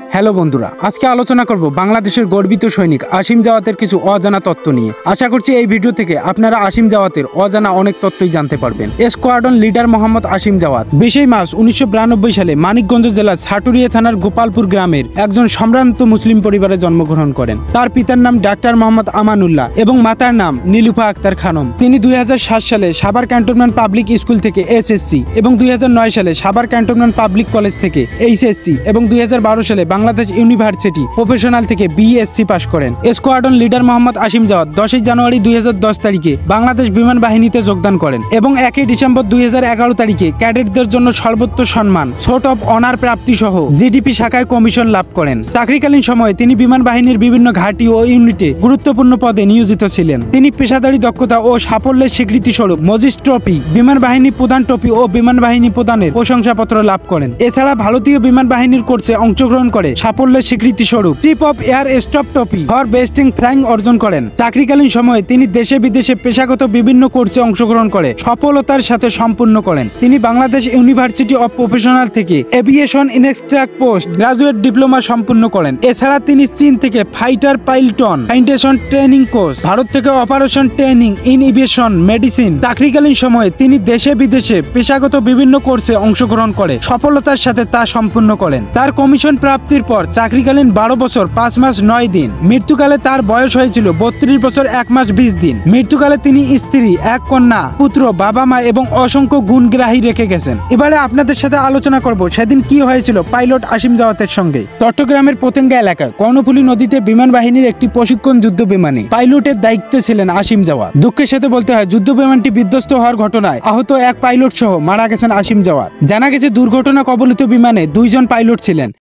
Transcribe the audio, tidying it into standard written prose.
Hello বন্ধুরা, আজকে আলোচনা করব বাংলাদেশের গর্বিত সৈনিক আসিম জাওয়াতের কিছু অজানা তথ্য নিয়ে। আশা করছি এই ভিডিও থেকে আপনারা আসিম জাওয়াতের অজানা অনেক তথ্যই জানতে পারবেন। Squadron leader Mohammad Asim Jawad 20 March 1992 সালে মানিকগঞ্জ জেলার ছাটুরিয়া থানার গোপালপুর গ্রামের একজন সম্ভ্রান্ত মুসলিম পরিবারে জন্মগ্রহণ করেন। তার পিতার নাম ডাক্তার মোহাম্মদ আমানুল্লাহ এবং মাতার নাম নীলুফা আক্তার খানম। তিনি 2007 সালে সাভার ক্যান্টনমেন্ট পাবলিক স্কুল থেকে এসএসসি এবং 2009 সালে সাভার ক্যান্টনমেন্ট পাবলিক কলেজ থেকে এইচএসসি এবং 2012 সালে বাংলাদেশ ইউনিভার্সিটি প্রফেশনাল থেকে বিএসসি পাশ করেন। Squadron leader Mohammad Asim Jawad 10 January 2010 তারিখে বাংলাদেশ বিমান বাহিনীতে যোগদান করেন এবং 1 ডিসেম্বর 2011 তারিখে ক্যাডেটদের জন্য সর্বোচ্চ সম্মান সোর্ট অফ অনার প্রাপ্তি সহ জিডিপি শাখায় কমিশন লাভ করেন। চাকরিকালীন সময়ে তিনি বিমান বাহিনীর বিভিন্ন ঘাঁটি ও ইউনিটে গুরুত্বপূর্ণ পদে নিয়োজিত ছিলেন। তিনি পেশাদারী দক্ষতা ও সাফল্যের স্বীকৃতি স্বরূপ মজিস ট্রফি, বিমান বাহিনী প্রধান ট্রফি ও বিমান বাহিনী প্রধানের প্রশংসাপত্র লাভ করেন। এছাড়া ভারতীয় বিমান বাহিনীর কোর্সে অংশগ্রহণ করে সাফল্যের স্বীকৃতি স্বরূপ chief of air staff trophy for besting flying অর্জন করেন। চাকরিকালীন সময়ে তিনি দেশে বিদেশে পেশাগত বিভিন্ন কোর্সে অংশগ্রহণ করে সফলতার সাথে সম্পূর্ণ করেন। তিনি বাংলাদেশ ইউনিভার্সিটি অফ প্রফেশনাল থেকে aviation instructor post graduate diploma সম্পূর্ণ করেন। এছাড়া তিনি চীন থেকে ফাইটার পাইলটন ফাউন্ডেশন ট্রেনিং কোর্স, ভারত থেকে operation training in aviation medicine. চাকরিকালীন সময়ে তিনি দেশে বিদেশে পেশাগত বিভিন্ন কোর্সে অংশগ্রহণ করে সফলতার সাথে তা সম্পূর্ণ করেন। তার কমিশন প্রাপ্তির পর চাকরিকালীন 12 বছর 5 মাস 9 দিন, মৃত্যুকালে তার বয়স হয়েছিল 32 বছর 1 মাস 20 দিন। মৃত্যুকালে তিনি স্ত্রী, এক কন্যা, পুত্র, বাবা মা এবং অসংখ্য গুণগ্রাহী রেখে গেছেন। এবারে আপনাদের সাথে আলোচনা করব সেদিন কি হয়েছিল পাইলট আসিম জাওয়াতের সঙ্গে। চট্টগ্রামের পতেঙ্গা এলাকায় কর্ণফুলী নদীতে বিমান বাহিনীর একটি প্রশিক্ষণ যুদ্ধ বিমানে পাইলটের দায়িত্বে ছিলেন আসিম জাওয়াত। দুঃখের সাথে বলতে হয়, যুদ্ধ বিমানটি বিধ্বস্ত হওয়ার ঘটনায় আহত এক পাইলট সহ মারা গেছেন আসিম জাওয়াত। জানা গেছে দুর্ঘটনা কবলিত বিমানে 2 জন পাইলট ছিলেন।